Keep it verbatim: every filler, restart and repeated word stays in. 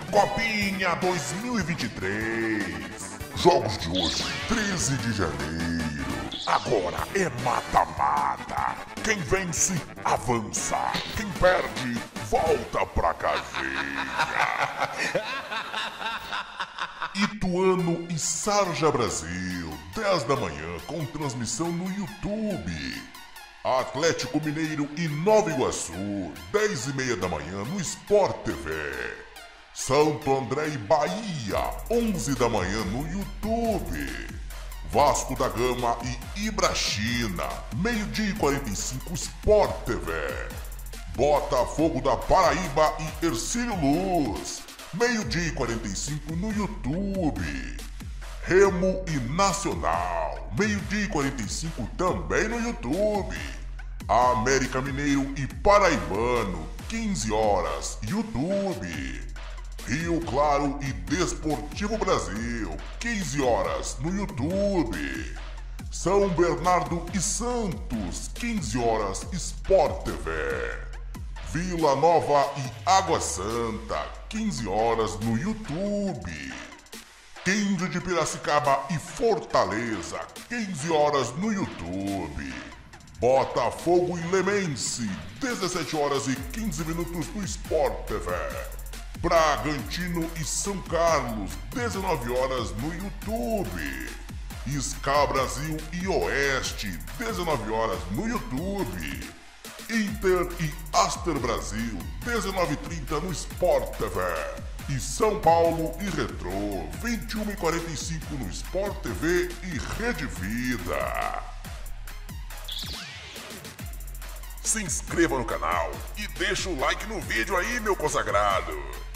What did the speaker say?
Copinha dois mil e vinte e três. Jogos de hoje, treze de janeiro. Agora é mata-mata. Quem vence, avança. Quem perde, volta pra casinha. Ituano e Sarja Brasil, dez da manhã, com transmissão no YouTube. Atlético Mineiro e Nova Iguaçu, dez e meia da manhã no Sport T V. Santo André e Bahia, onze da manhã no YouTube. Vasco da Gama e Ibrachina, meio-dia e quarenta e cinco, Sport T V. Botafogo da Paraíba e Hercílio Luz, meio-dia e quarenta e cinco no YouTube. Remo e Nacional, meio-dia e quarenta e cinco também no YouTube. América Mineiro e Paraibano, quinze horas, YouTube. Rio Claro e Desportivo Brasil, quinze horas, no YouTube. São Bernardo e Santos, quinze horas, Sport T V. Vila Nova e Água Santa, quinze horas, no YouTube. quinze de Piracicaba e Fortaleza, quinze horas, no YouTube. Botafogo e Lemense, dezessete horas e quinze minutos no Sport T V. Bragantino e São Carlos, dezenove horas no YouTube. Ska Brasil e Oeste, dezenove horas no YouTube. Inter e Aster Brasil, dezenove e trinta no Sport T V. E São Paulo e Retrô, vinte e uma e quarenta e cinco no Sport T V e Rede Vida. Se inscreva no canal e deixa o like no vídeo aí, meu consagrado.